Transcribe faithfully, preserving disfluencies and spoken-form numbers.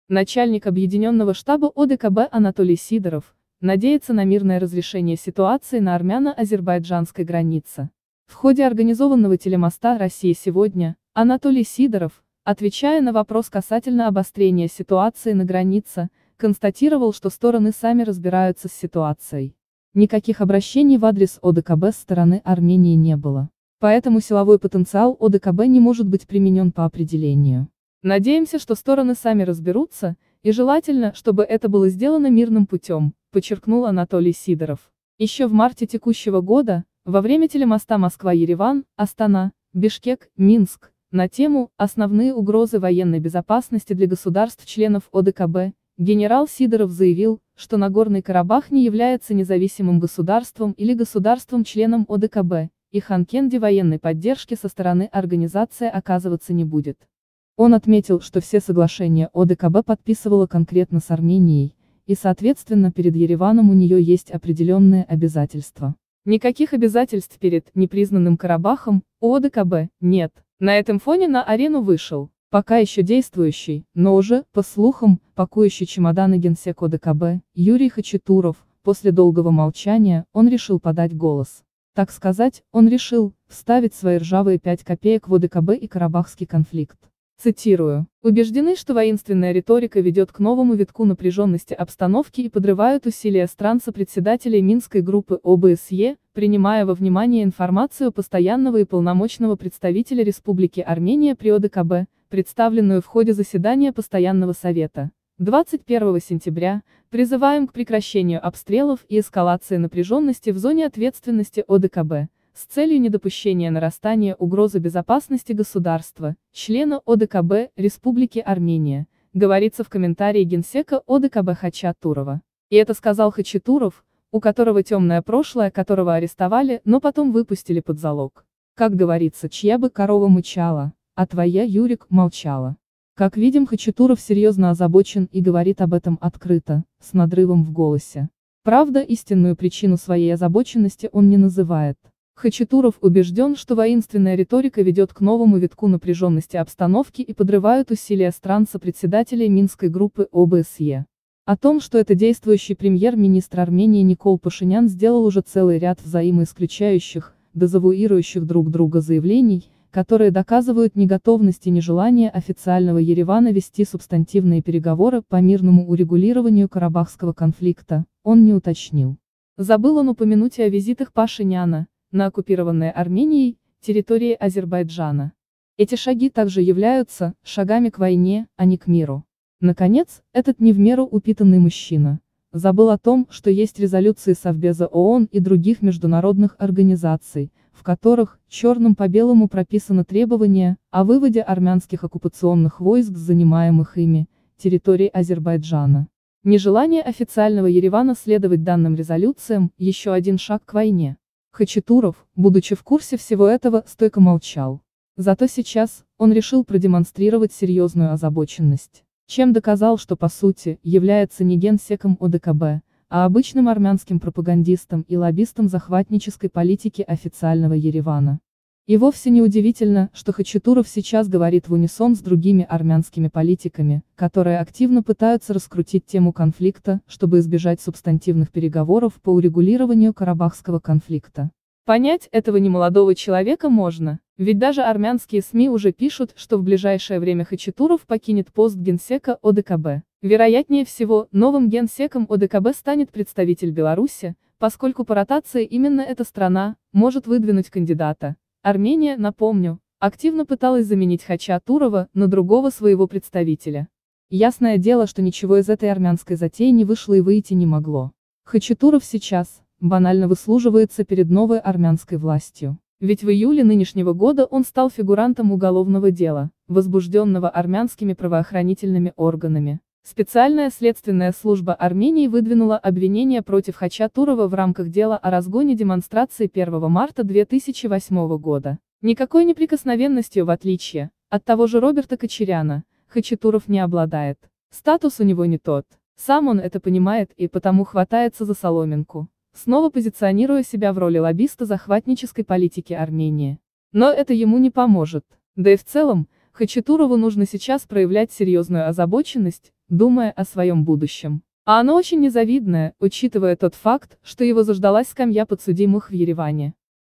Начальник Объединенного штаба О Д К Б Анатолий Сидоров надеется на мирное разрешение ситуации на армяно-азербайджанской границе. В ходе организованного телемоста «Россия сегодня» Анатолий Сидоров, отвечая на вопрос касательно обострения ситуации на границе, констатировал, что стороны сами разбираются с ситуацией. Никаких обращений в адрес О Д К Б с стороны Армении не было. Поэтому силовой потенциал О Д К Б не может быть применен по определению. Надеемся, что стороны сами разберутся, и желательно, чтобы это было сделано мирным путем, подчеркнул Анатолий Сидоров. Еще в марте текущего года, во время телемоста Москва-Ереван, Астана, Бишкек, Минск, на тему «Основные угрозы военной безопасности для государств-членов О Д К Б», генерал Сидоров заявил, что Нагорный Карабах не является независимым государством или государством-членом О Д К Б, и Ханкенди военной поддержки со стороны организации оказываться не будет. Он отметил, что все соглашения О Д К Б подписывала конкретно с Арменией, и соответственно перед Ереваном у нее есть определенные обязательства. Никаких обязательств перед непризнанным Карабахом у О Д К Б нет. На этом фоне на арену вышел, пока еще действующий, но уже, по слухам, пакующий чемоданы генсек О Д К Б, Юрий Хачатуров. После долгого молчания, он решил подать голос. Так сказать, он решил вставить свои ржавые пять копеек в О Д К Б и карабахский конфликт. Цитирую. «Убеждены, что воинственная риторика ведет к новому витку напряженности обстановки и подрывают усилия стран-сопредседателей Минской группы О Б С Е, принимая во внимание информацию постоянного и полномочного представителя Республики Армения при О Д К Б, представленную в ходе заседания Постоянного совета. двадцать первого сентября, призываем к прекращению обстрелов и эскалации напряженности в зоне ответственности О Д К Б, с целью недопущения нарастания угрозы безопасности государства, члена О Д К Б, Республики Армения», говорится в комментарии генсека О Д К Б Хачатурова. И это сказал Хачатуров, у которого темное прошлое, которого арестовали, но потом выпустили под залог. Как говорится, чья бы корова мычала, а твоя, Юрик, молчала. Как видим, Хачатуров серьезно озабочен и говорит об этом открыто, с надрывом в голосе. Правда, истинную причину своей озабоченности он не называет. Хачатуров убежден, что воинственная риторика ведет к новому витку напряженности обстановки и подрывают усилия стран-сопредседателей Минской группы О Б С Е. О том, что это действующий премьер-министр Армении Никол Пашинян сделал уже целый ряд взаимоисключающих, дезавуирующих друг друга заявлений, которые доказывают неготовность и нежелание официального Еревана вести субстантивные переговоры по мирному урегулированию карабахского конфликта, он не уточнил. Забыл он упомянуть и о визитах Пашиняна на оккупированные Арменией территории Азербайджана. Эти шаги также являются шагами к войне, а не к миру. Наконец, этот не в меру упитанный мужчина забыл о том, что есть резолюции Совбеза О О Н и других международных организаций, в которых черным по белому прописано требование о выводе армянских оккупационных войск с занимаемых ими территорий Азербайджана. Нежелание официального Еревана следовать данным резолюциям – еще один шаг к войне. Хачатуров, будучи в курсе всего этого, стойко молчал. Зато сейчас, он решил продемонстрировать серьезную озабоченность, чем доказал, что по сути, является не генсеком О Д К Б, а обычным армянским пропагандистом и лоббистом захватнической политики официального Еревана. И вовсе не удивительно, что Хачатуров сейчас говорит в унисон с другими армянскими политиками, которые активно пытаются раскрутить тему конфликта, чтобы избежать субстантивных переговоров по урегулированию карабахского конфликта. Понять этого немолодого человека можно, ведь даже армянские эс эм и уже пишут, что в ближайшее время Хачатуров покинет пост генсека О Д К Б. Вероятнее всего, новым генсеком О Д К Б станет представитель Беларуси, поскольку по ротации именно эта страна может выдвинуть кандидата. Армения, напомню, активно пыталась заменить Хачатурова на другого своего представителя. Ясное дело, что ничего из этой армянской затеи не вышло и выйти не могло. Хачатуров сейчас банально выслуживается перед новой армянской властью. Ведь в июле нынешнего года он стал фигурантом уголовного дела, возбужденного армянскими правоохранительными органами. Специальная следственная служба Армении выдвинула обвинение против Хачатурова в рамках дела о разгоне демонстрации первого марта две тысячи восьмого года. Никакой неприкосновенностью, в отличие от того же Роберта Кочеряна, Хачатуров не обладает. Статус у него не тот. Сам он это понимает и потому хватается за соломинку, снова позиционируя себя в роли лоббиста захватнической политики Армении. Но это ему не поможет. Да и в целом, Хачатурову нужно сейчас проявлять серьезную озабоченность, думая о своем будущем. А оно очень незавидное, учитывая тот факт, что его заждалась скамья подсудимых в Ереване.